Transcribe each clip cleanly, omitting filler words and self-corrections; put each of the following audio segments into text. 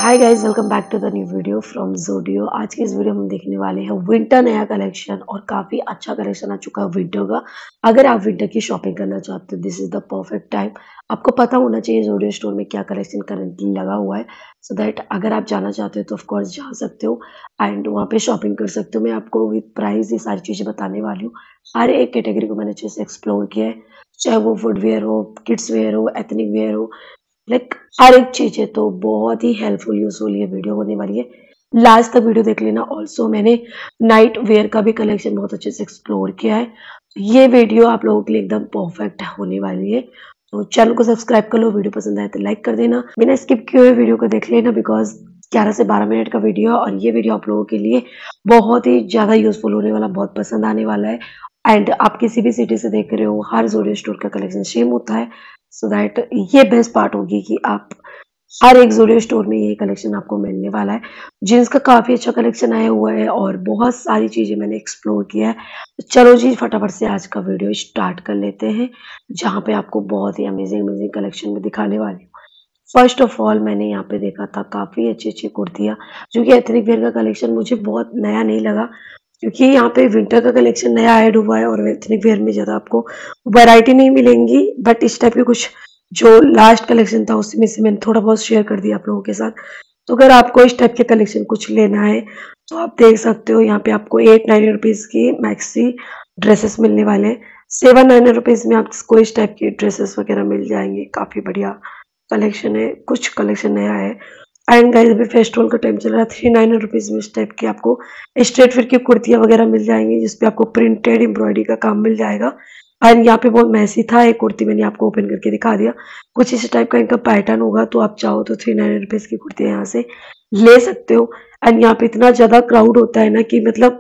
Hi guys, welcome back to the new video from Zudio. आज के इस video में हम देखने वाले हैं विंटर नया कलेक्शन और काफ़ी अच्छा कलेक्शन आ चुका है विंटर का। अगर आप विंटर की शॉपिंग करना चाहते हो, this is the perfect time. आपको पता होना चाहिए ज़ोडियो स्टोर में क्या कलेक्शन करंटली लगा हुआ है, सो दैट अगर आप जाना चाहते हो तो ऑफ कोर्स जा सकते हो एंड वहाँ पे शॉपिंग कर सकते हो। मैं आपको विद प्राइस ये सारी चीज़ें बताने वाली हूँ। हर एक कैटेगरी को मैंने अच्छे से एक्सप्लोर किया है, चाहे वो फुटवियर हो, किड्स वेयर हो, एथनिक वेयर हो, लाइक हर एक चीज है। तो बहुत ही हेल्पफुल यूजफुल ये वीडियो होने वाली है। लास्ट तक वीडियो देख लेना। ऑल्सो मैंने नाइट वेयर का भी कलेक्शन बहुत अच्छे से एक्सप्लोर किया है। ये वीडियो आप लोगों के लिए एकदम परफेक्ट होने वाली है। तो चैनल को सब्सक्राइब कर लो, वीडियो पसंद आए तो लाइक कर देना, बिना स्किप किए हुए वीडियो को देख लेना, बिकॉज 11 से 12 मिनट का वीडियो है और ये वीडियो आप लोगों के लिए बहुत ही ज्यादा यूजफुल होने वाला, बहुत पसंद आने वाला है। एंड आप किसी भी सिटी से देख रहे हो, हर ज़ोडियो स्टोर का कलेक्शन सेम होता है, सो दैट ये बेस्ट पार्ट होगी कि आप हर एक ज़ोडियो स्टोर में ये कलेक्शन आपको मिलने वाला है। जीन्स का काफ़ी अच्छा कलेक्शन आया हुआ है और बहुत सारी चीज़ें मैंने एक्सप्लोर किया है। तो चलो जी फटाफट से आज का वीडियो स्टार्ट कर लेते हैं, जहाँ पे आपको बहुत ही अमेजिंग अमेजिंग कलेक्शन में दिखाने वाली हूँ। फर्स्ट ऑफ ऑल मैंने यहाँ पे देखा था काफ़ी अच्छी अच्छी कुर्तियाँ, जो कि एथनिक वेयर का कलेक्शन मुझे बहुत नया नहीं लगा, क्योंकि यहाँ पे विंटर का कलेक्शन नया ऐड हुआ है और एथनिक वेयर में ज़्यादा आपको वैरायटी नहीं मिलेंगी। बट इस टाइप के कुछ जो लास्ट कलेक्शन था उसमें से मैंने थोड़ा बहुत शेयर कर दिया आप लोगों के साथ। तो अगर आपको इस टाइप के कलेक्शन कुछ लेना है तो आप देख सकते हो, यहाँ पे आपको 890 रुपीज़ की मैक्सी ड्रेसेस मिलने वाले हैं। 790 रुपीज़ में आपको इस टाइप की ड्रेसेस वगैरह मिल जाएंगे। काफ़ी बढ़िया कलेक्शन है, कुछ कलेक्शन नया है। एंड गाइस अभी फेस्टिवल का टाइम चल रहा है। 390 रुपीज़ में इस टाइप की आपको स्ट्रेट फिट की कुर्तियाँ वगैरह मिल जाएंगी, जिसपे आपको प्रिंटेड एम्ब्रॉयडरी का काम मिल जाएगा। एंड यहाँ पे बहुत मैसी था, एक कुर्ती मैंने आपको ओपन करके दिखा दिया। कुछ इस टाइप का इनका पैटर्न होगा, तो आप चाहो तो 390 रुपीज़ की कुर्तियाँ यहाँ से ले सकते हो। एंड यहाँ पे इतना ज़्यादा क्राउड होता है ना कि मतलब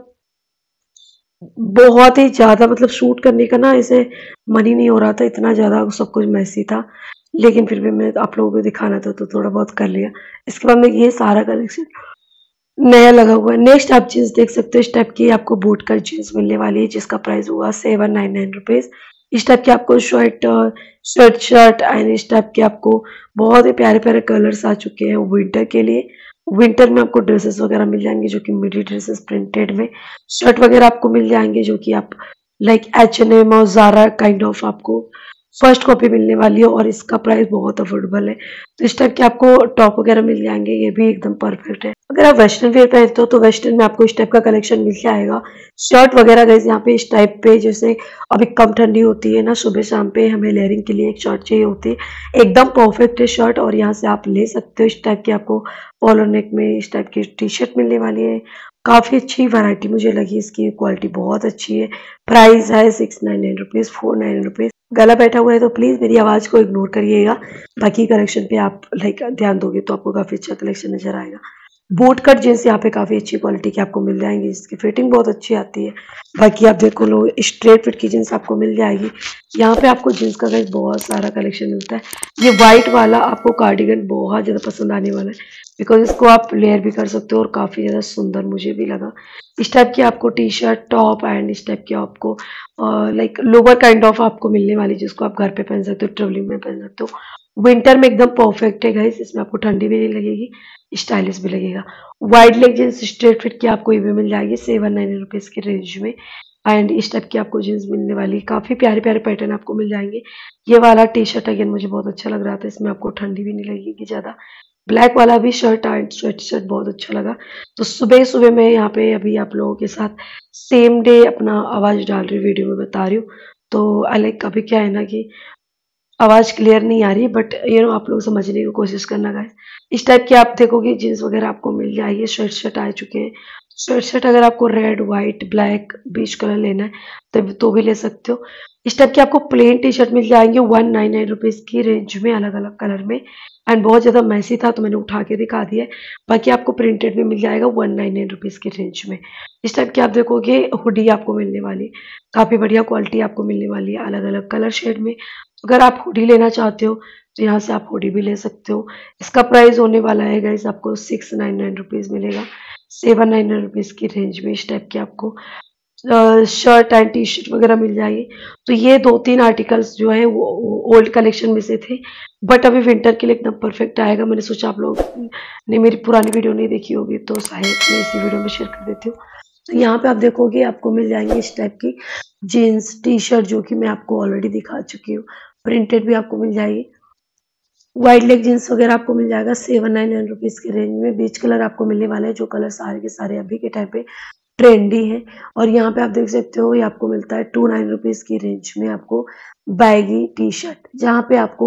बहुत ही ज़्यादा, मतलब शूट करने का ना ऐसे मन ही नहीं हो रहा था, इतना ज़्यादा सब कुछ मैसी था। लेकिन फिर भी मैं आप लोगों को दिखाना था तो थोड़ा बहुत कर लिया। इसके बाद में ये सारा कलेक्शन नया लगा हुआ है। नेक्स्ट आप जीन्स देख सकते हो, इस टाइप की आपको बूट कट जीन्स मिलने वाली है, जिसका प्राइस होगा 799 रुपीज़। इस टाइप के आपको शर्ट शर्ट एंड इस टाइप के आपको बहुत ही प्यारे प्यारे कलर्स आ चुके हैं विंटर के लिए। विंटर में आपको ड्रेसेस वगैरह मिल जाएंगे, जो कि मिडी ड्रेसेस प्रिंटेड में। शर्ट वगैरह आपको मिल जाएंगे, जो कि आप लाइक H&M और ज़ारा काइंड ऑफ आपको फर्स्ट कॉपी मिलने वाली है और इसका प्राइस बहुत अफोर्डेबल है। तो इस टाइप के आपको टॉप वगैरह मिल जाएंगे, ये भी एकदम परफेक्ट है। अगर आप वेस्टर्न वेयर पहनते हो तो वेस्टर्न में आपको इस टाइप का कलेक्शन मिल जाएगा। शर्ट वगैरह गाइस यहाँ पे इस टाइप पे, जैसे अभी कम ठंडी होती है ना, सुबह शाम पे हमें लेयरिंग के लिए एक शर्ट चाहिए होती है, एकदम परफेक्ट है शर्ट। और यहाँ से आप ले सकते हो इस टाइप की आपको कॉलर नेक में इस टाइप की टी शर्ट मिलने वाली है। काफ़ी अच्छी वैरायटी मुझे लगी, इसकी क्वालिटी बहुत अच्छी है। प्राइस है 699 रुपीज़, 499 रुपीज़। गला बैठा हुआ है तो प्लीज़ मेरी आवाज़ को इग्नोर करिएगा। बाकी कलेक्शन पे आप लाइक ध्यान दोगे तो आपको काफ़ी अच्छा कलेक्शन नजर आएगा। बूट कट जींस यहाँ पे काफ़ी अच्छी क्वालिटी की आपको मिल जाएंगी, इसकी फिटिंग बहुत अच्छी आती है। बाकी आप देखो लो, स्ट्रेट फिट की जींस आपको मिल जाएगी। यहाँ पे आपको जींस का गाइस बहुत सारा कलेक्शन मिलता है। ये वाइट वाला आपको कार्डिगन बहुत ज़्यादा पसंद आने वाला है, बिकॉज इसको आप लेयर भी कर सकते हो और काफ़ी ज़्यादा सुंदर मुझे भी लगा। इस टाइप की आपको टी शर्ट टॉप एंड इस टाइप की आपको लाइक लोअर काइंड ऑफ आपको मिलने वाली, जिसको आप घर पे पहन सकते हो, ट्रेवलिंग में पहन सकते हो। विंटर में एकदम परफेक्ट है गाइस, इसमें आपको ठंडी भी नहीं लगेगी, स्टाइलिश भी लगेगा। Wide leg jeans straight fit की आपको ये भी मिल जाएगी 799 रुपीज़ की रेंज में। एंड इस टाइप की आपको जींस मिलने वाली, काफ़ी प्यारे प्यारे पैटर्न आपको मिल जाएंगे। ये वाला टी शर्ट अगेन मुझे बहुत अच्छा लग रहा था, इसमें आपको ठंडी भी नहीं लगेगी ज़्यादा। ब्लैक वाला भी शर्ट एंड स्वेट शर्ट बहुत अच्छा लगा। तो सुबह सुबह मैं यहाँ पे अभी आप लोगों के साथ सेम डे अपना आवाज़ डाल रही हूँ, वीडियो में बता रही हूँ। तो लाइक अभी क्या है ना कि आवाज़ क्लियर नहीं आ रही, बट आप लोग समझने की कोशिश करना गाइस। इस टाइप की आप देखोगे जीन्स वगैरह आपको मिल जाएगी। शर्ट शर्ट आ चुके हैं। शर्ट शर्ट अगर आपको red white black beige colour लेना है तो भी ले सकते हो। इस टाइप की आपको प्लेन टी शर्ट मिल जाएंगे 199 रुपीज़ की रेंज में, अलग अलग कलर में। एंड बहुत ज़्यादा मैसी था तो मैंने उठा के दिखा दिया है। बाकी आपको प्रिंटेड में मिल जाएगा 199 रुपीज़ की रेंज में। इस टाइप की आप देखोगे हुडी आपको मिलने वाली, काफ़ी बढ़िया क्वालिटी आपको मिलने वाली है, अलग अलग कलर शेड में। अगर आप हुडी लेना चाहते हो तो यहाँ से आप हुडी भी ले सकते हो। इसका प्राइस होने वाला है गाइस आपको 699 रुपीज़ मिलेगा, 799 रुपीज़ की रेंज में। इस टाइप की आपको शर्ट एंड टी शर्ट वगैरह मिल जाएगी। तो ये 2-3 आर्टिकल्स जो है वो ओल्ड कलेक्शन में से थे, बट अभी विंटर के लिए एकदम परफेक्ट आएगा। मैंने सोचा आप लोग ने मेरी पुरानी वीडियो नहीं देखी होगी तो शायद मैं इसी वीडियो में शेयर कर देती हूँ। तो यहाँ पे आप देखोगे आपको मिल जाएंगे इस टाइप की जीन्स टी शर्ट, जो कि मैं आपको ऑलरेडी दिखा चुकी हूँ। प्रिंटेड भी आपको मिल जाएगी। वाइड लेग जीन्स वगैरह आपको मिल जाएगा 799 रुपीज़ के रेंज में। बीच कलर आपको मिलने वाला है, जो कलर सारे के सारे अभी के टाइम पे ट्रेंडी है। और यहाँ पे आप देख सकते हो ये आपको मिलता है 29 रुपीज़ की रेंज में आपको बैगी टी शर्ट, जहाँ पे आपको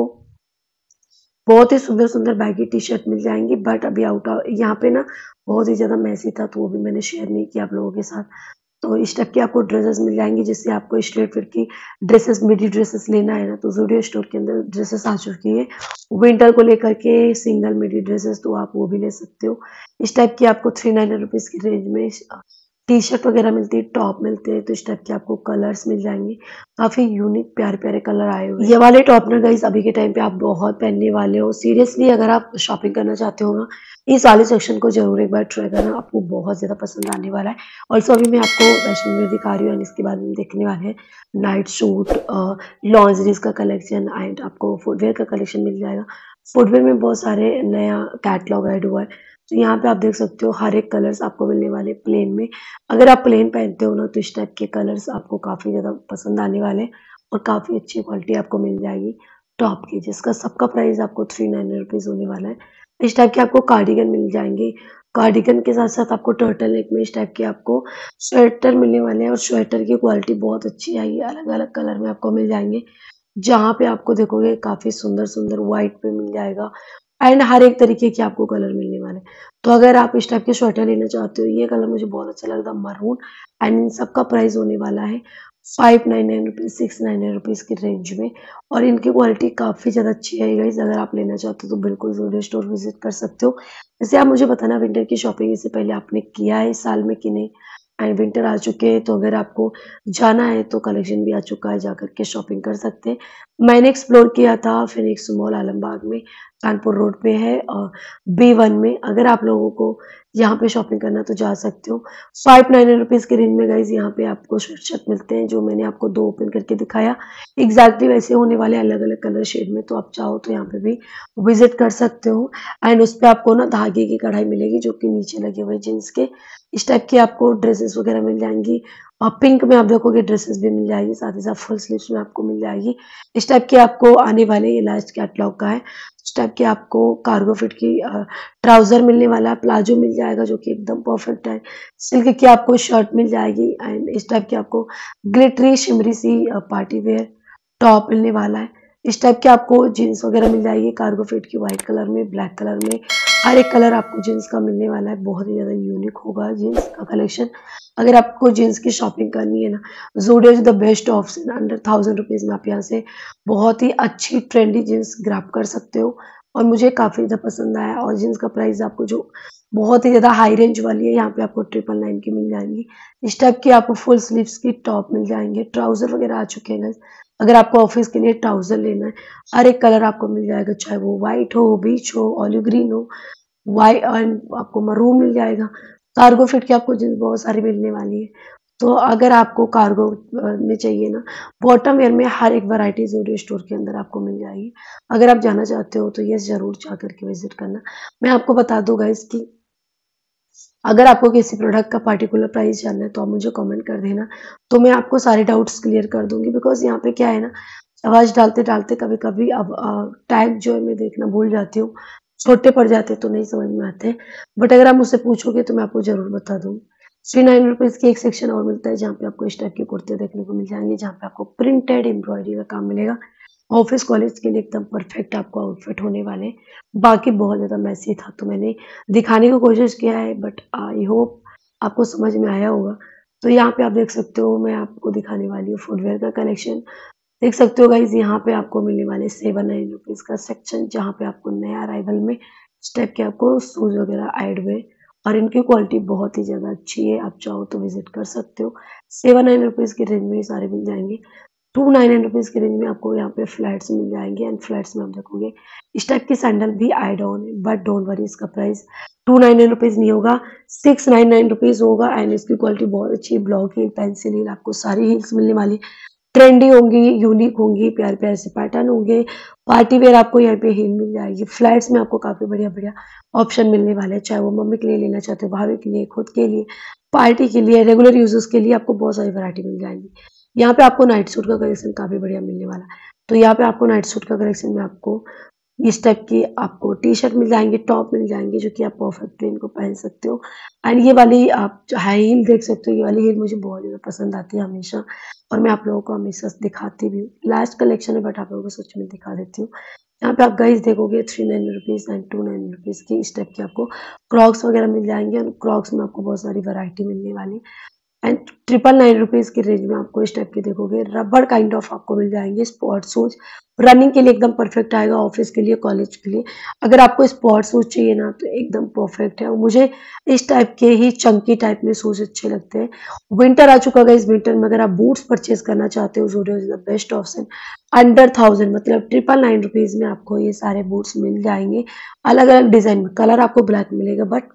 बहुत ही सुंदर सुंदर बैगी टी शर्ट मिल जाएंगी। बट अभी आउट ऑफ यहाँ पे ना बहुत ही ज़्यादा मैसी था, तो वो भी मैंने शेयर नहीं किया आप लोगों के साथ। तो इस टाइप की आपको ड्रेसेस मिल जाएंगी, जिससे आपको स्ट्रेट फिट की ड्रेसेस, मिडी ड्रेसेस लेना है ना, तो ज़ूडियो स्टोर के अंदर ड्रेसेस आ चुकी है विंटर को लेकर के, सिंगल मिडी ड्रेसेस, तो आप वो भी ले सकते हो। इस टाइप की आपको 399 रुपीज़ की रेंज में टी शर्ट वगैरह मिलती है, टॉप मिलते हैं। तो इस टाइप के आपको कलर्स मिल जाएंगे, काफ़ी यूनिक प्यारे प्यारे कलर आए हुए हैं। ये वाले टॉप ना गाइस अभी के टाइम पे आप बहुत पहनने वाले हो। सीरियसली अगर आप शॉपिंग करना चाहते हो ना, इस वाले सेक्शन को जरूर एक बार ट्राई करना, आपको बहुत ज़्यादा पसंद आने वाला है। ऑल्सो अभी मैं आपको वेस्टर्न वेयर दिखा रही हूँ एंड इसके बाद में देखने वाले हैं नाइट सूट, लॉन्जरीज का कलेक्शन एंड आपको फुटवेयर का कलेक्शन मिल जाएगा। फुटवेयर में बहुत सारे नया कैटलॉग ऐड हुआ है। तो यहाँ पे आप देख सकते हो हर एक कलर्स आपको मिलने वाले प्लेन में। अगर आप प्लेन पहनते हो ना, तो इस टाइप के कलर्स आपको काफ़ी ज़्यादा पसंद आने वाले हैं और काफ़ी अच्छी क्वालिटी आपको मिल जाएगी टॉप की, जिसका सबका प्राइस आपको 399 रुपीज़ होने वाला है। इस टाइप के आपको कार्डिगन मिल जाएंगे। कार्डिगन के साथ साथ आपको टर्टल नेक में इस टाइप के आपको स्वेटर मिलने वाले हैं, और स्वेटर की क्वालिटी बहुत अच्छी आई है, अलग अलग कलर में आपको मिल जाएंगे। जहाँ पे आपको देखोगे काफ़ी सुंदर सुंदर व्हाइट पे मिल जाएगा एंड हर एक तरीके के आपको कलर मिलने वाले हैं। तो अगर आप इस टाइप के स्वेटर लेना चाहते हो, ये कलर मुझे बहुत अच्छा लगता है मरून, एंड इन सबका प्राइस होने वाला है 599 रुपीज़, 699 रुपीज़ की रेंज में। और इनकी क्वालिटी काफ़ी ज़्यादा अच्छी है गाइस। अगर आप लेना चाहते हो तो बिल्कुल ज़ूडियो स्टोर विजिट कर सकते हो। वैसे आप मुझे बताना विंटर की शॉपिंग इससे पहले आपने किया है इस साल में कि नहीं। एंड विंटर आ चुके हैं, तो अगर आपको जाना है तो कलेक्शन भी आ चुका है, जाकर के शॉपिंग कर सकते हैं। मैंने एक्सप्लोर किया था फिनिक्स मॉल आलमबाग में, कानपुर रोड पे है, और B1 में। अगर आप लोगों को यहाँ पे शॉपिंग करना तो जा सकते हो। 599 रुपीज़ के रेंज में गाइज यहाँ पे आपको शर्ट मिलते हैं, जो मैंने आपको 2 ओपन करके दिखाया। एग्जैक्टली वैसे होने वाले अलग अलग कलर शेड में, तो आप चाहो तो यहाँ पे भी विजिट कर सकते हो। एंड उस पर आपको ना धागे की कढ़ाई मिलेगी, जो कि नीचे लगे हुए जींस के। इस टाइप की आपको ड्रेसेस वगैरह मिल जाएंगी, और पिंक में आप देखोगे ड्रेसेस भी मिल जाएगी, साथ ही साथ फुल स्लीव्स में आपको मिल जाएगी। इस टाइप के आपको आने वाले, ये लास्ट कैटलॉग का है। इस टाइप के आपको कार्गो फिट की ट्राउजर मिलने वाला है, प्लाजो मिल जाएगा जो कि एकदम परफेक्ट है। सिल्क की आपको शर्ट मिल जाएगी, एंड इस टाइप की आपको ग्लिटरी शिमरी सी पार्टी वेयर टॉप मिलने वाला है। इस टाइप के आपको जीन्स वगैरह मिल जाएगी कार्गो फिट की, व्हाइट कलर में, ब्लैक कलर में, हर एक कलर आपको जीन्स का मिलने वाला है। बहुत ही ज़्यादा यूनिक होगा जीन्स का कलेक्शन। अगर आपको जीन्स की शॉपिंग करनी है ना, Zudio is the best option. Under 1000 rupees में आप यहाँ से बहुत ही अच्छी ट्रेंडी जीन्स ग्रैब कर सकते हो, और मुझे काफ़ी ज़्यादा पसंद आया। और जीन्स का प्राइस आपको जो बहुत ही ज़्यादा हाई रेंज वाली है, यहाँ पे आपको 999 की मिल जाएंगी। इस टाइप की आपको फुल स्लीव्स की टॉप मिल जाएंगे, ट्राउजर वगैरह आ चुके हैं। अगर आपको ऑफिस के लिए ट्राउजर लेना है, हर एक कलर आपको मिल जाएगा, चाहे वो व्हाइट हो, बीच हो, ऑलिव ग्रीन हो, वाइट, एंड आपको मरून मिल जाएगा। कार्गो फिट की आपको जींस बहुत सारी मिलने वाली है। तो अगर आपको कार्गो में चाहिए ना, बॉटम वेयर में हर एक वैरायटी ज़ूडियो स्टोर के अंदर आपको मिल जाएगी। अगर आप जाना चाहते हो तो ये ज़रूर जा करके विजिट करना। मैं आपको बता दूँ गाइस कि अगर आपको किसी प्रोडक्ट का पर्टिकुलर प्राइस जानना है तो आप मुझे कमेंट कर देना, तो मैं आपको सारे डाउट्स क्लियर कर दूंगी। बिकॉज यहाँ पे क्या है ना, आवाज़ डालते डालते कभी कभी अब टाइप जो है मैं देखना भूल जाती हूँ, छोटे पड़ जाते तो नहीं समझ में आते। बट अगर आप मुझसे पूछोगे तो मैं आपको जरूर बता दूंगी। 399 रुपीज़ की एक सेक्शन और मिलता है, जहाँ पे आपको इस टाइप के कुर्ते देखने को मिल जाएंगे, जहाँ पे आपको प्रिंटेड एम्ब्रॉयडरी का काम मिलेगा। ऑफिस कॉलेज के लिए एकदम परफेक्ट आपको आउटफिट होने वाले। बाकी बहुत ज़्यादा मैसी था तो मैंने दिखाने की कोशिश किया है, बट आई होप आपको समझ में आया होगा। तो यहाँ पे आप देख सकते हो, मैं आपको दिखाने वाली हूँ फुटवेयर का कलेक्शन। देख सकते हो गाइज, यहाँ पे आपको मिलने वाले 799 रुपीज़ का सेक्शन, जहाँ पे आपको नया अराइवल में इस टाइप के आपको शूज़ वगैरह ऐड हुए, और इनकी क्वालिटी बहुत ही ज़्यादा अच्छी है। आप चाहो तो विजिट कर सकते हो। 799 रुपीज़ की रेंज में ये सारे मिल जाएंगे। ₹299 की रेंज में आपको यहाँ पे फ्लैट्स मिल जाएंगे। एंड फ्लैट्स में आप देखोगे इस टाइप की सैंडल भी एड ऑन है, बट डोंट वरी, इसका प्राइस ₹299 नहीं होगा, ₹699 होगा। एंड इसकी क्वालिटी बहुत अच्छी, ब्लॉक हील, पेंसिल हील, आपको सारी हील्स मिलने वाली, ट्रेंडी होंगी, यूनिक होंगी, प्यारे प्यारे से पैटर्न होंगे। पार्टी वेयर आपको यहाँ पे हील मिल जाएगी। फ्लैट्स में आपको काफी बढ़िया बढ़िया ऑप्शन मिलने वाले हैं, चाहे वो मम्मी के लिए लेना चाहते हो, भाभी के लिए, खुद के लिए, पार्टी के लिए, रेगुलर यूजर्स के लिए आपको बहुत सारी वैरायटी मिल जाएगी। यहाँ पे आपको नाइट सूट का कलेक्शन काफी बढ़िया मिलने वाला है। तो यहाँ पे आपको नाइट सूट का कलेक्शन में आपको इस टाइप की आपको टी शर्ट मिल जाएंगे, टॉप मिल जाएंगे, जो कि आप परफेक्टली इनको पहन सकते हो। एंड ये वाली आप हाई हील देख सकते हो, ये वाली हील मुझे बहुत ज़्यादा पसंद आती है हमेशा, और मैं आप लोगों को हमेशा दिखाती भी हूँ। लास्ट कलेक्शन है बट आप लोगों को सच में दिखा देती हूँ। यहाँ पे आप गाइस देखोगे ₹399 एंड ₹299 की इस टाइप की आपको क्रॉक्स वगैरह मिल जाएंगे, और क्रॉक्स में आपको बहुत सारी वैरायटी मिलने वाली। एंड ₹999 की रेंज में आपको इस टाइप के देखोगे रबर काइंड ऑफ आपको मिल जाएंगे स्पोर्ट शूज। रनिंग के लिए एकदम परफेक्ट आएगा, ऑफिस के लिए, कॉलेज के लिए। अगर आपको स्पोर्ट शूज चाहिए ना तो एकदम परफेक्ट है। और मुझे इस टाइप के ही चंकी टाइप में शूज अच्छे लगते हैं। विंटर आ चुका है, इस विंटर में अगर आप बूट्स परचेज करना चाहते हो, Zudio is the best option. Under 1000 मतलब ₹999 में आपको ये सारे बूट्स मिल जाएंगे, अलग अलग डिजाइन में। कलर आपको ब्लैक मिलेगा, बट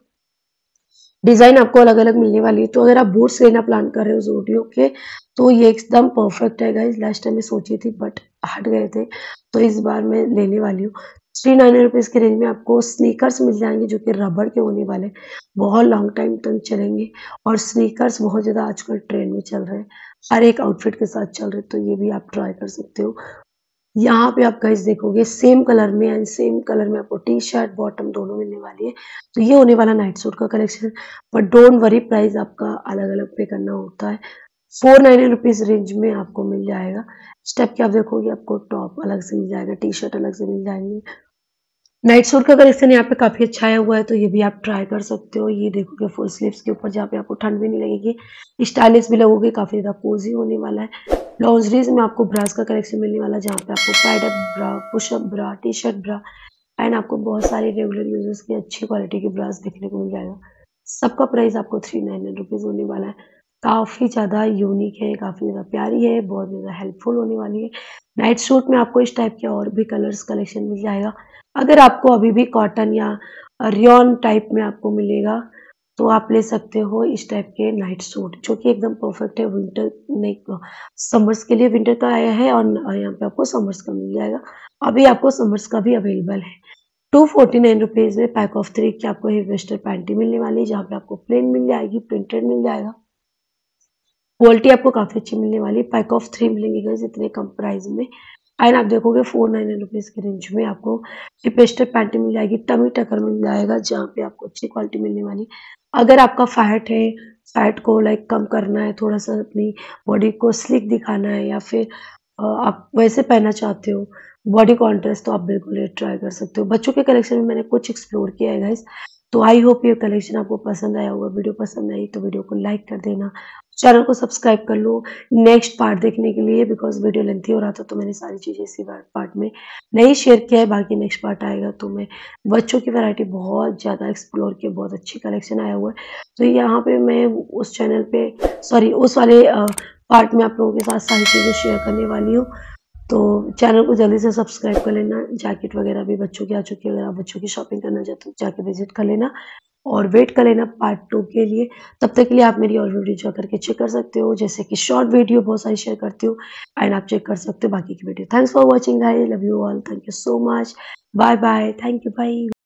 डिजाइन आपको अलग अलग मिलने वाली है। तो अगर आप बूट्स लेना प्लान कर रहे हो ज़ूडियो के, तो ये एकदम परफेक्ट है गाइस। लास्ट टाइम मैं सोची थी बट हट गए थे, तो इस बार मैं लेने वाली हूँ। ₹399 की रेंज में आपको स्नीकर्स मिल जाएंगे, जो कि रबड़ के होने वाले, बहुत लॉन्ग टाइम तक चलेंगे। और स्नीकर्स बहुत ज़्यादा आजकल ट्रेंड में चल रहे हैं, हर एक आउटफिट के साथ चल रहे हैं, तो ये भी आप ट्राई कर सकते हो। यहाँ पे आप गाइस देखोगे सेम कलर में, एंड सेम कलर में आपको टी शर्ट बॉटम दोनों मिलने वाली है। तो ये होने वाला नाइट सूट का collection. But don't worry, price आपका अलग अलग पे करना होता है। ₹499 रेंज में आपको मिल जाएगा। स्टेप के आप देखोगे आपको टॉप अलग से मिल जाएगा, टी शर्ट अलग से मिल जाएंगे। नाइट सूट का कलेक्शन यहाँ पे काफी अच्छा आया हुआ है, तो ये भी आप ट्राई कर सकते हो। ये देखोगे फुल स्लीव्स के ऊपर, जहाँ पे आपको ठंड भी नहीं लगेगी, स्टाइलिश भी लगोगे, काफी ज्यादा कोजी होने वाला है। लॉन्जरीज में आपको ब्रास का कलेक्शन मिलने वाला है, जहाँ पे आपको padded bra, push up bra, T shirt bra, and आपको बहुत सारे रेगुलर यूजर्स की अच्छी क्वालिटी की ब्रास देखने को मिल जाएगा। सबका प्राइस आपको ₹399 होने वाला है। काफी ज्यादा यूनिक है, काफी ज्यादा प्यारी है, बहुत ज्यादा हेल्पफुल होने वाली है। नाइट सूट में आपको इस टाइप के और भी कलर्स कलेक्शन मिल जाएगा। अगर आपको अभी भी कॉटन या रियॉन टाइप में आपको मिलेगा, तो आप ले सकते हो इस टाइप के नाइट सूट, जो कि एकदम परफेक्ट है विंटर नहीं, समर्स के लिए विंटर का आया है, और यहाँ पे आपको समर्स का मिल जाएगा। अभी आपको समर्स का भी अवेलेबल है। ₹249 में पैक ऑफ 3 की आपको ये वेस्टर्न पैंटी मिलने वाली है, जहाँ पे आपको प्लेन मिल जाएगी, प्रिंटेड मिल जाएगा। क्वालिटी आपको काफी अच्छी मिलने वाली है। पैक ऑफ 3 मिलेंगे गाइस इतने कम प्राइस में। एंड आप देखोगे ₹499 की रेंज में आपको पेस्टर पैंटी मिल जाएगी, टमी टकर मिल जाएगा, जहाँ पे आपको अच्छी क्वालिटी मिलने वाली। अगर आपका फैट है, फैट को लाइक कम करना है, थोड़ा सा अपनी बॉडी को स्लिक दिखाना है, या फिर आप वैसे पहनना चाहते हो बॉडी कॉन्ट्रास्ट, तो आप बिल्कुल ये ट्राई कर सकते हो। बच्चों के कलेक्शन में मैंने कुछ एक्सप्लोर किया है गाइस, तो आई होप ये कलेक्शन आपको पसंद आया होगा। वीडियो पसंद आई तो वीडियो को लाइक कर देना, चैनल को सब्सक्राइब कर लो नेक्स्ट पार्ट देखने के लिए, बिकॉज वीडियो लेंथी हो रहा था, तो मैंने सारी चीज़ें इसी पार्ट में नहीं शेयर किया है। बाकी नेक्स्ट पार्ट आएगा तो मैं बच्चों की वैरायटी बहुत ज़्यादा एक्सप्लोर की, बहुत अच्छी कलेक्शन आया हुआ है। तो यहाँ पे मैं उस चैनल पे, सॉरी उस वाले पार्ट में आप लोगों के साथ सारी चीज़ें शेयर करने वाली हूँ। तो चैनल को जल्दी से सब्सक्राइब कर लेना। जैकेट वगैरह भी बच्चों की आ चुकी है, अगर आप बच्चों की शॉपिंग करना चाहते हो जाके विजिट कर लेना, और वेट कर लेना पार्ट 2 के लिए। तब तक के लिए आप मेरी और वीडियो जा करके चेक कर सकते हो, जैसे कि शॉर्ट वीडियो बहुत सारी शेयर करती हूँ, एंड आप चेक कर सकते हो बाकी की video. Thanks for watching guys, love you all, thank you so much, bye bye, thank you, bye.